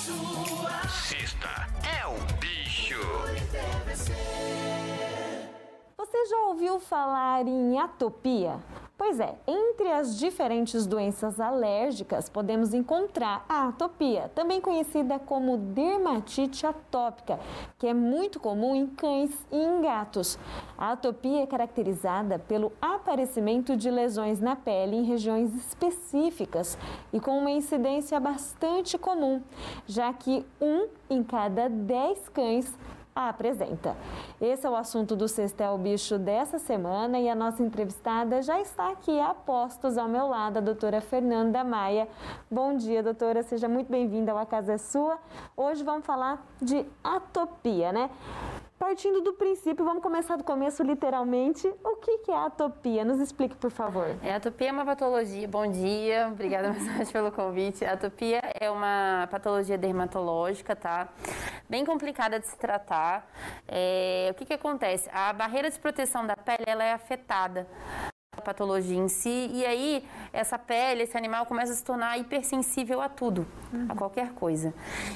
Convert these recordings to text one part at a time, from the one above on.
sua. Sexta é o bicho. Você já ouviu falar em atopia? Pois é, entre as diferentes doenças alérgicas podemos encontrar a atopia, também conhecida como dermatite atópica, que é muito comum em cães e em gatos. A atopia é caracterizada pelo aparecimento de lesões na pele em regiões específicas e com uma incidência bastante comum, já que 1 em cada 10 cães a apresenta. Esse é o assunto do Sexta é o Bicho dessa semana e a nossa entrevistada já está aqui a postos ao meu lado, a doutora Fernanda Maia. Bom dia, doutora, seja muito bem-vinda ao A Casa é Sua. Hoje vamos falar de atopia, né? Partindo do princípio, vamos começar do começo literalmente. O que é a atopia? Nos explique, por favor. A atopia é uma patologia. Bom dia, obrigada mais pelo convite. A atopia é uma patologia dermatológica, tá? Bem complicada de se tratar. O que acontece? A barreira de proteção da pele ela é afetada. A patologia em si, e aí essa pele, esse animal começa a se tornar hipersensível a tudo, a qualquer coisa.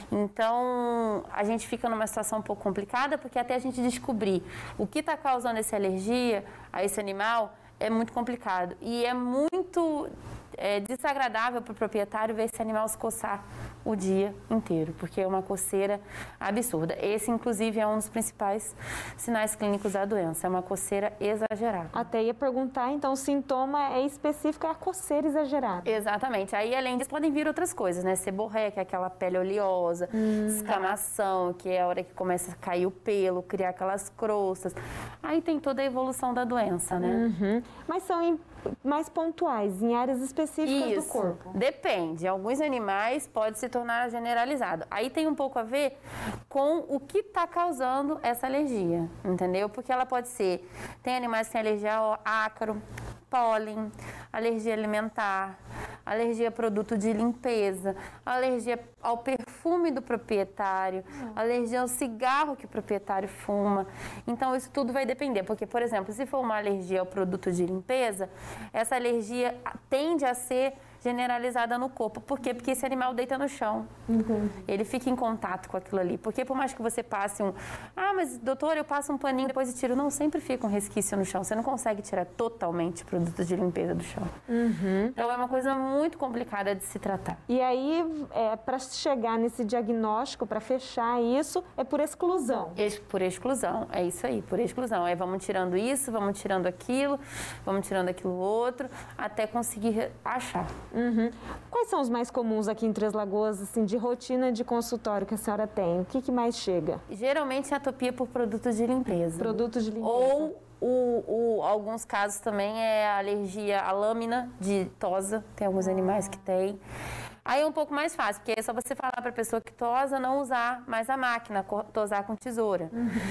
Então a gente fica numa situação um pouco complicada, porque até a gente descobrir o que está causando essa alergia a esse animal é muito complicado e é muito desagradável para o proprietário ver esse animal se coçar o dia inteiro, porque é uma coceira absurda. Esse, inclusive, é um dos principais sinais clínicos da doença, é uma coceira exagerada. Até ia perguntar, então, o sintoma é específico, é a coceira exagerada. Exatamente. Aí, além disso, podem vir outras coisas, né? Seborreia, que é aquela pele oleosa, escamação, que é a hora que começa a cair o pelo, criar aquelas crostas. Aí tem toda a evolução da doença, né? Mas são mais pontuais, em áreas específicas do corpo. Depende. Alguns animais pode se tornar generalizado. Aí tem um pouco a ver com o que está causando essa alergia, entendeu? Porque ela pode ser... Tem animais que têm alergia ao ácaro, pólen, alergia alimentar, alergia a produto de limpeza, alergia ao perfume do proprietário, alergia ao cigarro que o proprietário fuma. Então, isso tudo vai depender, porque, por exemplo, se for uma alergia ao produto de limpeza, essa alergia tende a ser generalizada no corpo. Por quê? Porque esse animal deita no chão. Ele fica em contato com aquilo ali. Porque por mais que você passe mas doutor, eu passo um paninho depois e tiro. Não, sempre fica um resquício no chão. Você não consegue tirar totalmente o produto de limpeza do chão. Então é uma coisa muito complicada de se tratar. E aí, para chegar nesse diagnóstico, para fechar isso, é por exclusão. Por exclusão, é isso aí, por exclusão. Aí vamos tirando isso, vamos tirando aquilo outro, até conseguir achar. Quais são os mais comuns aqui em Três Lagoas, assim, de rotina de consultório que a senhora tem? O que mais chega? Geralmente a atopia por produtos de limpeza. Produtos de limpeza. Ou alguns casos também é a alergia à lâmina de tosa, tem alguns animais que tem. Aí é um pouco mais fácil, porque é só você falar para a pessoa que tosa não usar mais a máquina, tosar com tesoura.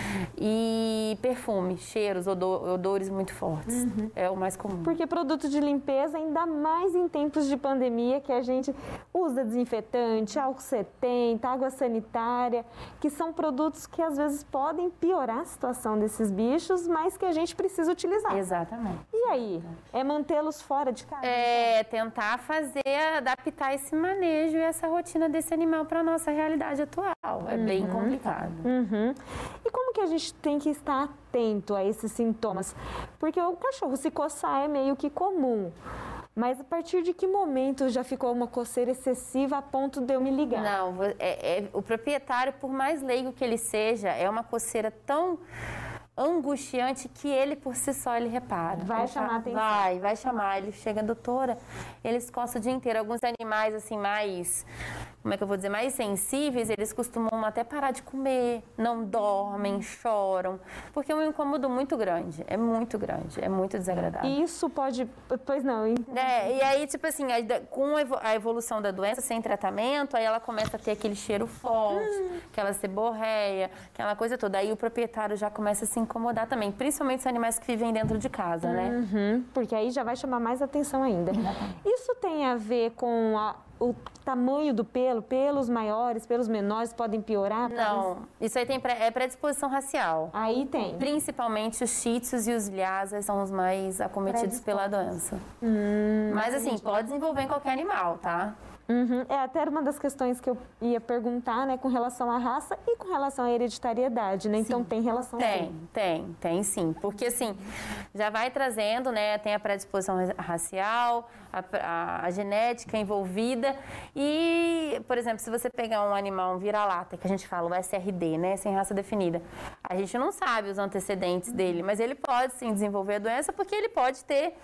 E perfume, cheiros, odores muito fortes. É o mais comum. Porque produto de limpeza, ainda mais em tempos de pandemia, que a gente usa desinfetante, álcool 70, água sanitária, que são produtos que às vezes podem piorar a situação desses bichos, mas que a gente precisa utilizar. Exatamente. E aí? É mantê-los fora de casa? Tentar adaptar esse manejo e essa rotina desse animal para a nossa realidade atual. É bem complicado. E como que a gente tem que estar atento a esses sintomas? Porque o cachorro se coçar é meio que comum. Mas a partir de que momento já ficou uma coceira excessiva a ponto de eu me ligar? Não, o proprietário, por mais leigo que ele seja, é uma coceira tão angustiante que ele por si só ele repara. Vai chamar atenção. Vai chamar. Ele chega, doutora, eles coçam o dia inteiro. Alguns animais assim mais, como é que eu vou dizer, mais sensíveis, eles costumam até parar de comer, não dormem, choram, porque é um incômodo muito grande, é muito desagradável. E isso pode, pois não. E aí tipo assim, com a evolução da doença sem tratamento, aí ela começa a ter aquele cheiro forte, aquela seborreia, aquela coisa toda. Aí o proprietário já começa a se incomodar também, principalmente os animais que vivem dentro de casa, né? Porque aí já vai chamar mais atenção ainda. Isso tem a ver com o tamanho do pelo? Pelos maiores, pelos menores podem piorar? Não, isso aí é predisposição racial. Aí tem. Principalmente os shih tzus e os lhasas são os mais acometidos pela doença. Mas assim, pode desenvolver em qualquer animal, tá? Uhum. É até uma das questões que eu ia perguntar, né, com relação à raça e com relação à hereditariedade, né? Então tem relação sim. Tem sim. Porque assim, já vai trazendo, né? Tem a predisposição racial, a genética envolvida. E, por exemplo, se você pegar um animal, um vira-lata, que a gente fala, o SRD, né? Sem raça definida, a gente não sabe os antecedentes dele, mas ele pode sim desenvolver a doença porque ele pode ter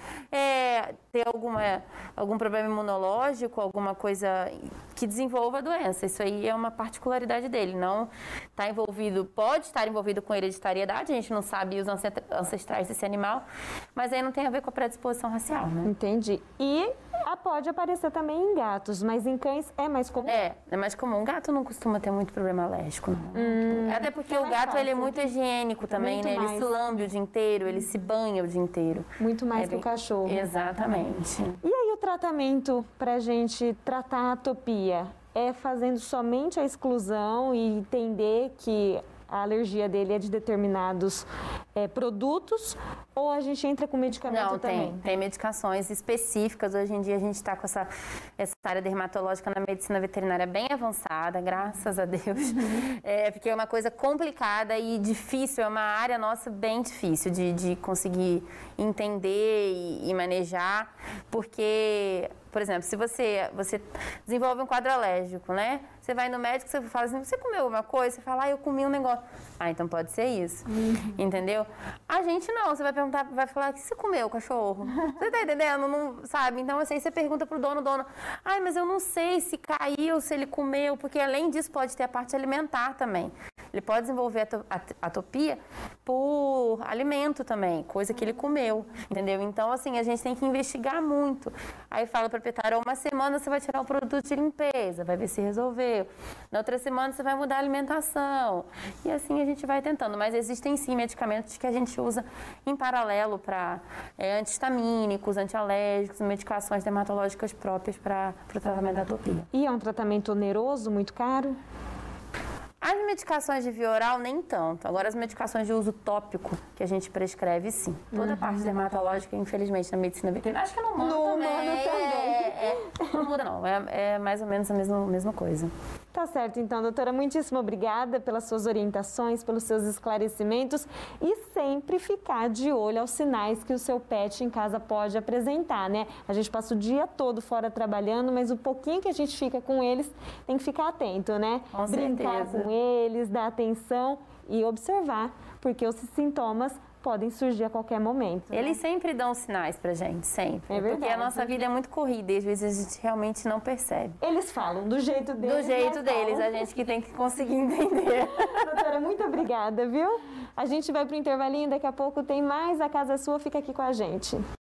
algum problema imunológico, alguma coisa que desenvolva a doença. Isso aí é uma particularidade dele. Não está envolvido, pode estar envolvido com hereditariedade, a gente não sabe os ancestrais desse animal, mas aí não tem a ver com a predisposição racial, né? Entendi. E pode aparecer também em gatos, mas em cães é mais comum? É mais comum. O gato não costuma ter muito problema alérgico, não. Até porque o gato ele é muito higiênico também, muito né? Mais. Ele se lambe o dia inteiro, ele se banha o dia inteiro. Muito mais que o cachorro. Exatamente. E aí o tratamento pra gente tratar a atopia? É fazendo somente a exclusão e entender que a alergia dele é de determinados produtos, ou a gente entra com medicamento também? Tem medicações específicas. Hoje em dia a gente está com essa área dermatológica na medicina veterinária bem avançada, graças a Deus. Porque é uma coisa complicada e difícil, é uma área nossa bem difícil de conseguir entender e manejar, porque, por exemplo, se você desenvolve um quadro alérgico, né? Você vai no médico, você fala assim, você comeu alguma coisa? Você fala, eu comi um negócio. Então pode ser isso, entendeu? A gente não, você vai perguntar, vai falar, o que você comeu, cachorro? Você tá entendendo? Não sabe? Então, assim, você pergunta pro dono, mas eu não sei se caiu, se ele comeu, porque além disso pode ter a parte alimentar também. Ele pode desenvolver atopia por alimento também, coisa que ele comeu, entendeu? Então, assim, a gente tem que investigar muito. Aí fala o proprietário, uma semana você vai tirar o produto de limpeza, vai ver se resolveu. Na outra semana você vai mudar a alimentação. E assim a gente vai tentando. Mas existem sim medicamentos que a gente usa em paralelo para antihistamínicos, antialérgicos, medicações dermatológicas próprias para o tratamento da atopia. E é um tratamento oneroso, muito caro? As medicações de via oral, nem tanto. Agora, as medicações de uso tópico, que a gente prescreve, sim. Toda a parte dermatológica, infelizmente, na medicina veterinária, acho que não muda também. Não muda, não. É mais ou menos a mesma coisa. Tá certo, então, doutora, muitíssimo obrigada pelas suas orientações, pelos seus esclarecimentos e sempre ficar de olho aos sinais que o seu pet em casa pode apresentar, né? A gente passa o dia todo fora trabalhando, mas o pouquinho que a gente fica com eles tem que ficar atento, né? Com Brincar certeza. com eles, dar atenção e observar, porque os sintomas podem surgir a qualquer momento. Eles sempre dão sinais pra gente, sempre. É verdade. Porque a nossa vida é muito corrida e às vezes a gente realmente não percebe. Eles falam do jeito deles. Do jeito deles, a gente que tem que conseguir entender. Doutora, muito obrigada, viu? A gente vai pro intervalinho, daqui a pouco tem mais A Casa é Sua, fica aqui com a gente.